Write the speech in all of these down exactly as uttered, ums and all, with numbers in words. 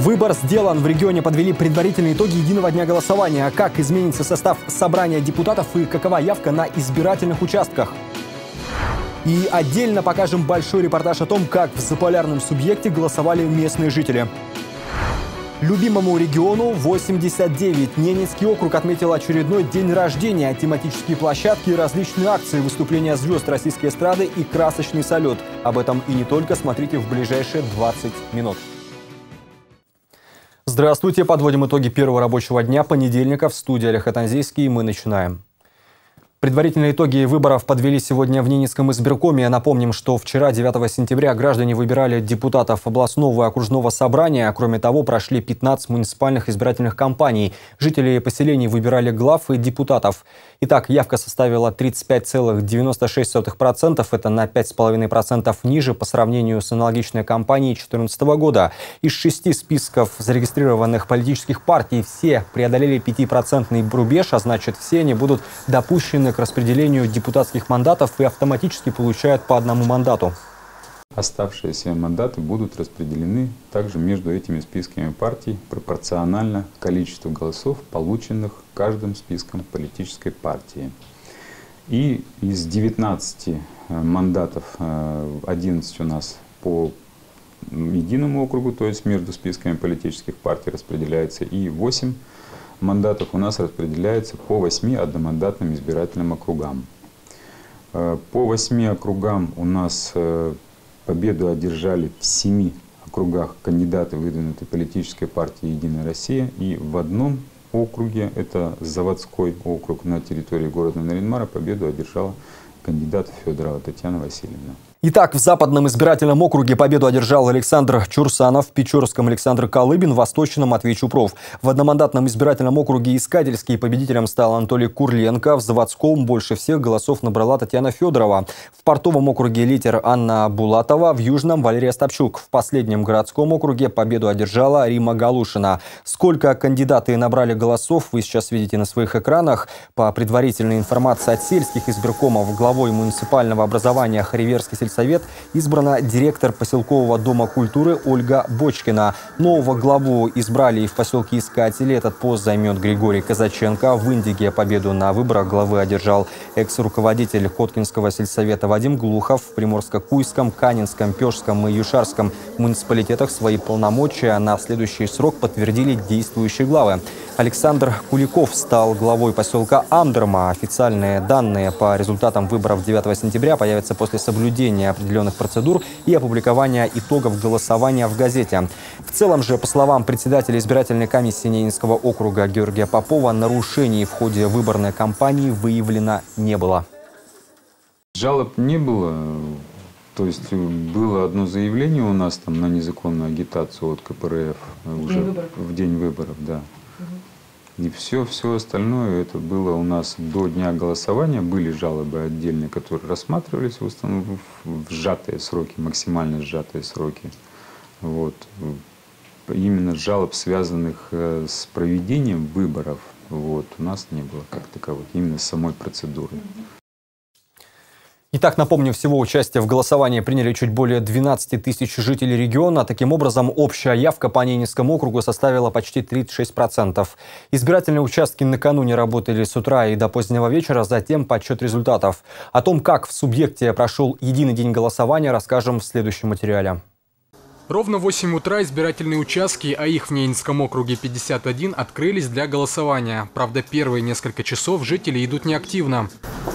Выбор сделан. В регионе подвели предварительные итоги единого дня голосования. Как изменится состав собрания депутатов и какова явка на избирательных участках. И отдельно покажем большой репортаж о том, как в заполярном субъекте голосовали местные жители. Любимому региону восемьдесят девять. Ненецкий округ отметил очередной день рождения. Тематические площадки, различные акции, выступления звезд российской эстрады и красочный салют. Об этом и не только смотрите в ближайшие двадцать минут. Здравствуйте. Подводим итоги первого рабочего дня понедельника. В студии Олег Атанзейский. Мы начинаем. Предварительные итоги выборов подвели сегодня в Ненецком избиркоме. Напомним, что вчера, девятого сентября, граждане выбирали депутатов областного и окружного собрания. Кроме того, прошли пятнадцать муниципальных избирательных кампаний. Жители поселений выбирали глав и депутатов. Итак, явка составила тридцать пять целых девяносто шесть сотых процента. Это на пять целых пять десятых процента ниже по сравнению с аналогичной кампанией две тысячи четырнадцатого года. Из шести списков зарегистрированных политических партий все преодолели пятипроцентный рубеж, а значит, все они будут допущены к распределению депутатских мандатов и автоматически получают по одному мандату. Оставшиеся мандаты будут распределены также между этими списками партий пропорционально количеству голосов, полученных каждым списком политической партии. И из девятнадцати мандатов одиннадцать у нас по единому округу, то есть между списками политических партий распределяется, и восемь мандатов у нас распределяется по восьми одномандатным избирательным округам. По восьми округам у нас победу одержали в семи округах кандидаты, выдвинутой политической партии «Единая Россия». И в одном округе, это заводской округ на территории города Нарьян-Мара, победу одержала кандидат Федорова Татьяна Васильевна. Итак, в Западном избирательном округе победу одержал Александр Чурсанов, в Печорском Александр Колыбин, в Восточном Матвей Чупров. В одномандатном избирательном округе Искательский победителем стал Анатолий Курленко. В Заводском больше всех голосов набрала Татьяна Федорова. В Портовом округе лидер Анна Булатова, в Южном Валерий Остапчук. В последнем городском округе победу одержала Рима Галушина. Сколько кандидаты набрали голосов, вы сейчас видите на своих экранах. По предварительной информации от сельских избиркомов, главой муниципального образования Хариверский сельсовет Совет избрана директор поселкового дома культуры Ольга Бочкина. Нового главу избрали и в поселке Искатели. Этот пост займет Григорий Казаченко. В Индиге победу на выборах главы одержал экс-руководитель Коткинского сельсовета Вадим Глухов. В Приморско-Куйском, Канинском, Пёжском и Юшарском муниципалитетах свои полномочия на следующий срок подтвердили действующие главы. Александр Куликов стал главой поселка Амдерма. Официальные данные по результатам выборов девятого сентября появятся после соблюдения определенных процедур и опубликования итогов голосования в газете. В целом же, по словам председателя избирательной комиссии Ненецкого округа Георгия Попова, нарушений в ходе выборной кампании выявлено не было. Жалоб не было. То есть было одно заявление у нас там на незаконную агитацию от ка пэ эр эф уже в день выборов, да. И все, все остальное это было у нас до дня голосования. Были жалобы отдельные, которые рассматривались в, основном, в сжатые сроки, максимально сжатые сроки. Вот. Именно жалоб, связанных с проведением выборов, вот, у нас не было как таковых, именно с самой процедурой. Итак, напомню, всего участие в голосовании приняли чуть более двенадцати тысяч жителей региона. Таким образом, общая явка по Ненецкому округу составила почти тридцать шесть процентов. Избирательные участки накануне работали с утра и до позднего вечера, затем подсчет результатов. О том, как в субъекте прошел единый день голосования, расскажем в следующем материале. Ровно в восемь утра избирательные участки, а их в Ненецком округе пятьдесят один, открылись для голосования. Правда, первые несколько часов жители идут неактивно.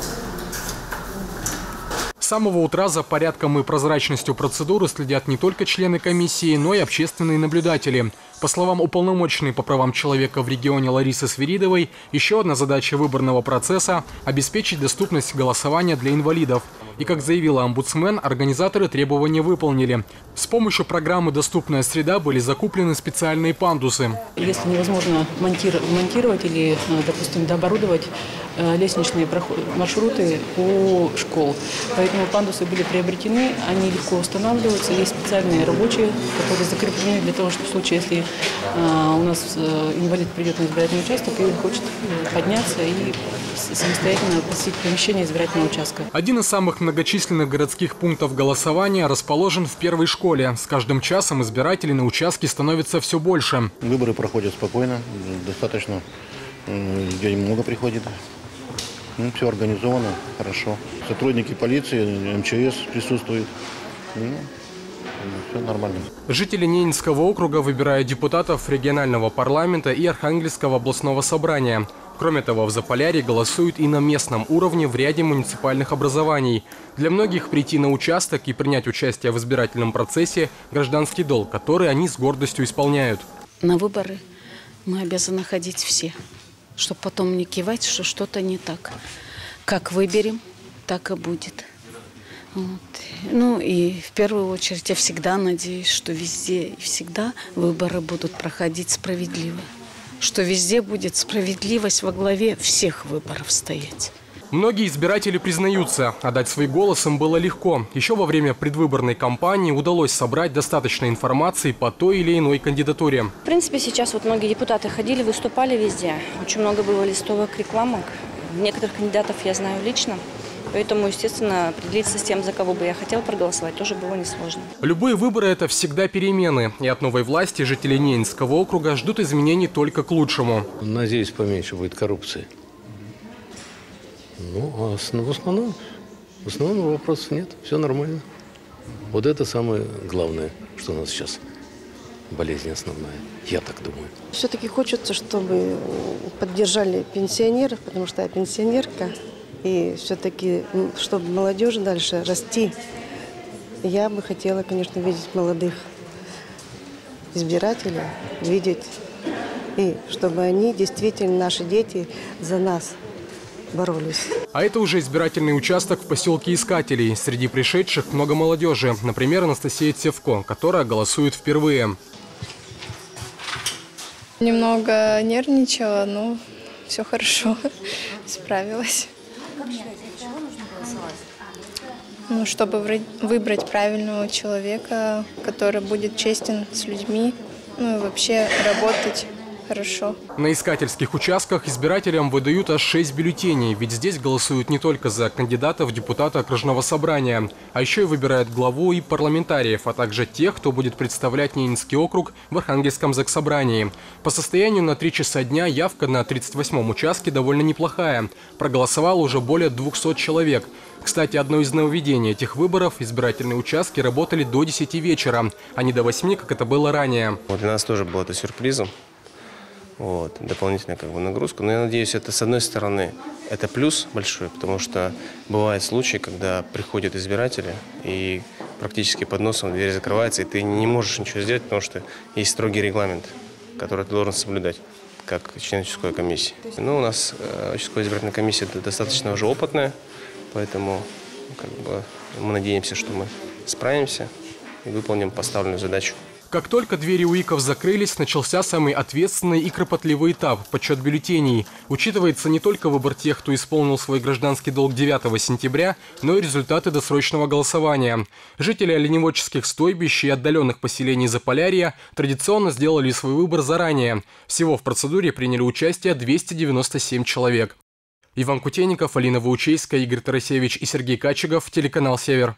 С самого утра за порядком и прозрачностью процедуры следят не только члены комиссии, но и общественные наблюдатели. По словам уполномоченной по правам человека в регионе Ларисы Свиридовой, еще одна задача выборного процесса – обеспечить доступность голосования для инвалидов. И, как заявила омбудсмен, организаторы требования выполнили. С помощью программы «Доступная среда» были закуплены специальные пандусы. Если невозможно монтировать или, допустим, дооборудовать лестничные маршруты у школ, поэтому пандусы были приобретены, они легко устанавливаются. Есть специальные рабочие, которые закреплены для того, чтобы в случае, если у нас инвалид придет на избирательный участок и хочет подняться и самостоятельно посетить помещение избирательного участка. Один из самых многочисленных городских пунктов голосования расположен в первой школе. С каждым часом избирателей на участке становится все больше. Выборы проходят спокойно, достаточно, людей много приходит. Ну, все организовано, хорошо. Сотрудники полиции, эм че эс присутствуют. Ну, все нормально. Жители Ненецкого округа выбирают депутатов регионального парламента и Архангельского областного собрания. Кроме того, в Заполярье голосуют и на местном уровне в ряде муниципальных образований. Для многих прийти на участок и принять участие в избирательном процессе – гражданский долг, который они с гордостью исполняют. На выборы мы обязаны ходить все, чтобы потом не кивать, что что-то не так. Как выберем, так и будет. Вот. Ну и в первую очередь я всегда надеюсь, что везде и всегда выборы будут проходить справедливо. Что везде будет справедливость во главе всех выборов стоять. Многие избиратели признаются, отдать свой голос им было легко. Еще во время предвыборной кампании удалось собрать достаточно информации по той или иной кандидатуре. В принципе, сейчас вот многие депутаты ходили, выступали везде. Очень много было листовок, рекламок. Некоторых кандидатов я знаю лично. Поэтому, естественно, определиться с тем, за кого бы я хотел проголосовать, тоже было несложно. Любые выборы – это всегда перемены. И от новой власти жители Ненецкого округа ждут изменений только к лучшему. Надеюсь, поменьше будет коррупции. Ну, а в основном, в основном вопросов нет. Все нормально. Вот это самое главное, что у нас сейчас. Болезнь основная. Я так думаю. Все-таки хочется, чтобы поддержали пенсионеров, потому что я пенсионерка. И все-таки, чтобы молодежь дальше расти, я бы хотела, конечно, видеть молодых избирателей, видеть, и чтобы они, действительно, наши дети, за нас боролись. А это уже избирательный участок в поселке Искателей. Среди пришедших много молодежи. Например, Анастасия Цевко, которая голосует впервые. Немного нервничала, но все хорошо, справилась. Как считаете, за кого нужно голосовать? Ну, чтобы выбрать правильного человека, который будет честен с людьми, ну и вообще работать хорошо. На искательских участках избирателям выдают аж шесть бюллетеней, ведь здесь голосуют не только за кандидатов в депутаты окружного собрания, а еще и выбирают главу и парламентариев, а также тех, кто будет представлять Ненецкий округ в Архангельском заксобрании. По состоянию на три часа дня явка на тридцать восьмом участке довольно неплохая. Проголосовало уже более двухсот человек. Кстати, одно из нововведений этих выборов – избирательные участки работали до десяти вечера, а не до восьми, как это было ранее. Вот для нас тоже было это сюрпризом. Вот, дополнительная как бы нагрузка. Но я надеюсь, это с одной стороны это плюс большой, потому что бывают случаи, когда приходят избиратели и практически под носом дверь закрывается, и ты не можешь ничего сделать, потому что есть строгий регламент, который ты должен соблюдать как член участковой комиссии. Ну, у нас э, участковая избирательная комиссия достаточно уже опытная, поэтому как бы, мы надеемся, что мы справимся и выполним поставленную задачу. Как только двери УИКов закрылись, начался самый ответственный и кропотливый этап – подсчет бюллетеней. Учитывается не только выбор тех, кто исполнил свой гражданский долг девятого сентября, но и результаты досрочного голосования. Жители оленеводческих стойбищ и отдаленных поселений Заполярья традиционно сделали свой выбор заранее. Всего в процедуре приняли участие двести девяносто семь человек. Иван Кутейников, Алина Ваучейская, Игорь Тарасевич и Сергей Качегов, телеканал «Север».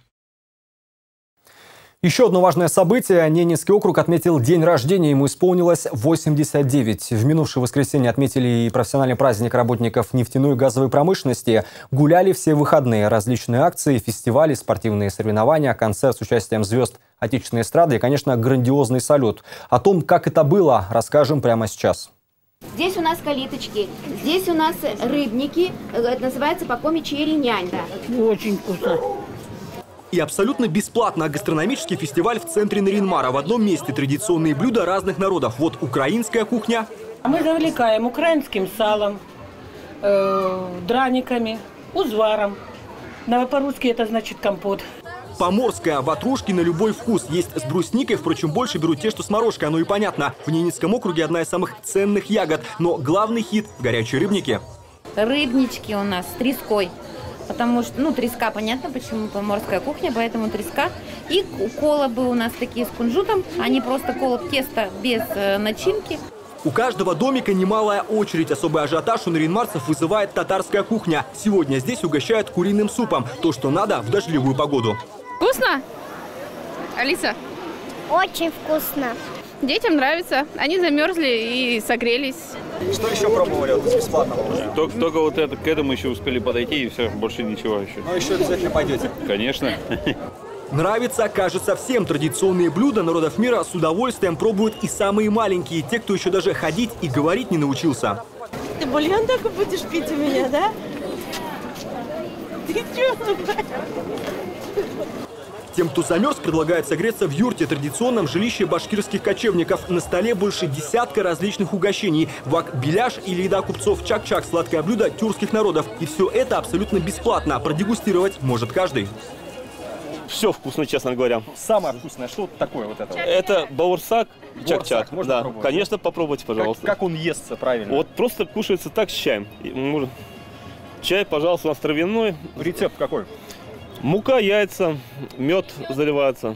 Еще одно важное событие. Ненецкий округ отметил день рождения. Ему исполнилось восемьдесят девять. В минувшее воскресенье отметили и профессиональный праздник работников нефтяной и газовой промышленности. Гуляли все выходные. Различные акции, фестивали, спортивные соревнования, концерт с участием звезд отечественной эстрады и, конечно, грандиозный салют. О том, как это было, расскажем прямо сейчас. Здесь у нас калиточки, здесь у нас рыбники. Это называется по-коми черенянь. Да. Очень вкусно. И абсолютно бесплатно гастрономический фестиваль в центре Нарьян-Мара. В одном месте традиционные блюда разных народов. Вот украинская кухня. Мы завлекаем украинским салом, э, драниками, узваром. По-русски это значит компот. Поморская, ватрушки на любой вкус. Есть с брусникой, впрочем, больше берут те, что с морожкой. Оно и понятно. В Ненецком округе одна из самых ценных ягод. Но главный хит – горячие рыбники. Рыбнички у нас с треской. Потому что, ну, треска, понятно, почему поморская кухня, поэтому треска. И колобы у нас такие с кунжутом. Они просто колоб тесто без э, начинки. У каждого домика немалая очередь. Особый ажиотаж у наринмарцев вызывает татарская кухня. Сегодня здесь угощают куриным супом. То, что надо в дождливую погоду. Вкусно? Алиса? Очень вкусно. Детям нравится. Они замерзли и согрелись. Что еще пробовали вот из бесплатного уже? Только, только вот это, к этому еще успели подойти, и все, больше ничего еще. Но еще обязательно пойдете. Конечно. Нравится, кажется, всем. Традиционные блюда народов мира с удовольствием пробуют и самые маленькие, те, кто еще даже ходить и говорить не научился. Ты бульон только будешь пить у меня, да? Ты чё? Тем, кто замерз, предлагают согреться в юрте, традиционном жилище башкирских кочевников. На столе больше десятка различных угощений. Вак-беляш или еда купцов, чак-чак, сладкое блюдо тюркских народов. И все это абсолютно бесплатно. Продегустировать может каждый. Все вкусно, честно говоря. Самое вкусное, что такое вот это? Это баурсак, чак-чак. Можно да, попробовать? конечно, попробуйте, пожалуйста. Как, как он естся правильно? Вот просто кушается так с чаем. Чай, пожалуйста, у нас травяной. Рецепт какой? Мука, яйца, мед заливается,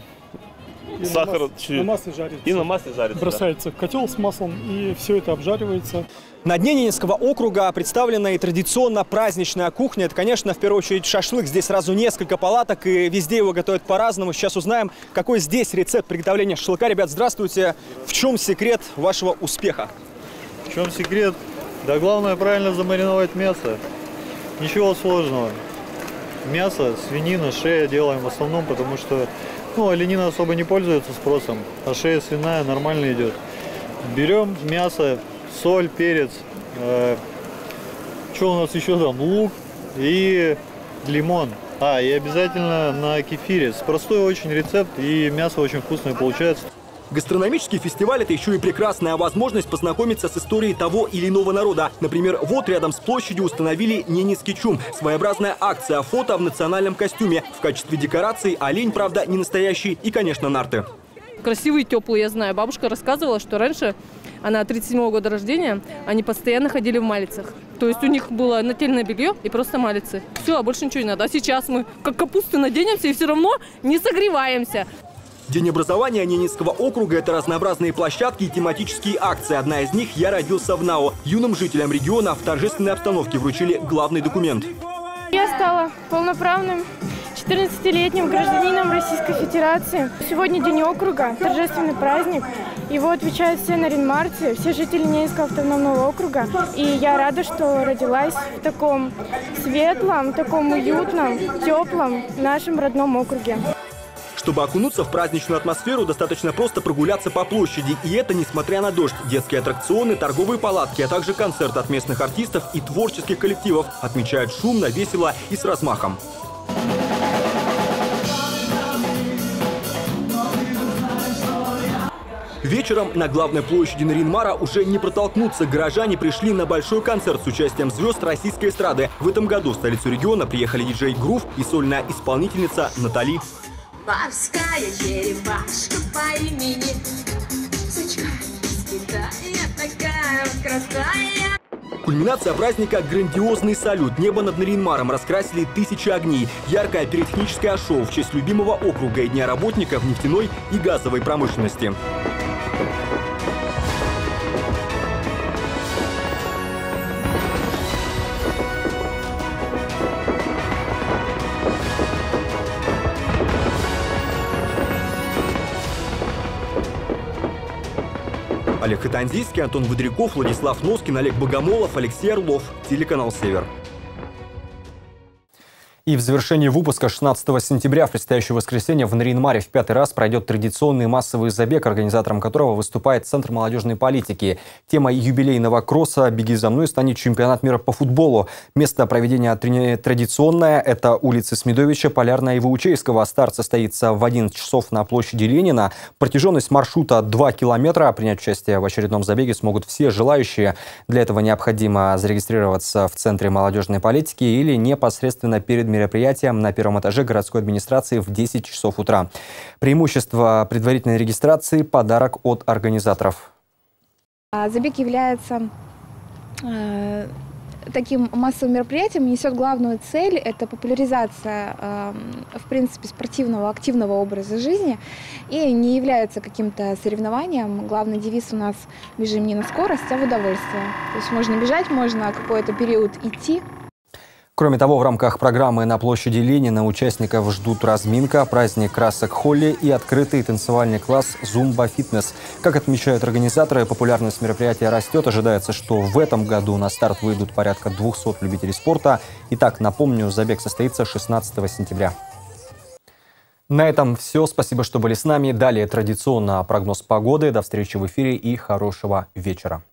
и сахар. На, мас... на масле жарится. И на масле жарится. Бросается да. в котел с маслом, и все это обжаривается. На дне Ненецкого округа представлена и традиционно праздничная кухня. Это, конечно, в первую очередь шашлык. Здесь сразу несколько палаток, и везде его готовят по-разному. Сейчас узнаем, какой здесь рецепт приготовления шашлыка. Ребят, здравствуйте. В чем секрет вашего успеха? В чем секрет? Да главное правильно замариновать мясо. Ничего сложного. Мясо, свинина, шея делаем в основном, потому что ну, оленина особо не пользуется спросом, а шея свиная нормально идет. Берем мясо, соль, перец, э, что у нас еще там, лук и лимон. А, и обязательно на кефире. Простой очень рецепт, и мясо очень вкусное получается. Гастрономический фестиваль – это еще и прекрасная возможность познакомиться с историей того или иного народа. Например, вот рядом с площадью установили Ненецкий чум. Своеобразная акция фото в национальном костюме. В качестве декорации олень, правда, не настоящий, и, конечно, нарты. Красивый, теплый, я знаю. Бабушка рассказывала, что раньше, она тридцать седьмого года рождения, они постоянно ходили в малицах. То есть у них было нательное белье и просто малицы. Все, а больше ничего не надо. А сейчас мы как капусты наденемся и все равно не согреваемся. День образования Ненецкого округа – это разнообразные площадки и тематические акции. Одна из них «Я родился в НАО». Юным жителям региона в торжественной обстановке вручили главный документ. Я стала полноправным четырнадцатилетним гражданином Российской Федерации. Сегодня день округа, торжественный праздник. Его отвечают все наринмарцы, все жители Ненецкого автономного округа. И я рада, что родилась в таком светлом, таком уютном, теплом нашем родном округе. Чтобы окунуться в праздничную атмосферу, достаточно просто прогуляться по площади. И это несмотря на дождь. Детские аттракционы, торговые палатки, а также концерты от местных артистов и творческих коллективов. Отмечают шумно, весело и с размахом. Вечером на главной площади Нарин-Мара уже не протолкнуться. Горожане пришли на большой концерт с участием звезд российской эстрады. В этом году в столицу региона приехали диджей Грув и сольная исполнительница Натали. Морская черепашка по имени Сучка из Китая, такая вот красная. Кульминация праздника – грандиозный салют. Небо над Нарин-Маром раскрасили тысячи огней. Яркое пиротехническое шоу в честь любимого округа и Дня работников нефтяной и газовой промышленности. Олег Хатанзийский, Антон Выдряков, Владислав Носкин, Олег Богомолов, Алексей Орлов. Телеканал «Север». И в завершении выпуска шестнадцатого сентября в предстоящее воскресенье в Нарин-Маре в пятый раз пройдет традиционный массовый забег, организатором которого выступает Центр молодежной политики. Темой юбилейного кросса «Беги за мной» станет чемпионат мира по футболу. Место проведения традиционное – это улицы Смедовича, Полярная и Ваучейского. Старт состоится в одиннадцать часов на площади Ленина. Протяженность маршрута два километра. Принять участие в очередном забеге смогут все желающие. Для этого необходимо зарегистрироваться в Центре молодежной политики или непосредственно перед мероприятием на первом этаже городской администрации в десять часов утра. Преимущество предварительной регистрации – подарок от организаторов. Забег является э, таким массовым мероприятием несет главную цель – это популяризация, в принципе, спортивного, активного образа жизни и не является каким-то соревнованием. Главный девиз у нас «Бежим не на скорость, а в удовольствие». То есть можно бежать, можно какой-то период идти. Кроме того, в рамках программы «На площади Ленина» участников ждут разминка, праздник красок Холли и открытый танцевальный класс «Зумба-фитнес». Как отмечают организаторы, популярность мероприятия растет. Ожидается, что в этом году на старт выйдут порядка двухсот любителей спорта. Итак, напомню, забег состоится шестнадцатого сентября. На этом все. Спасибо, что были с нами. Далее традиционно прогноз погоды. До встречи в эфире и хорошего вечера.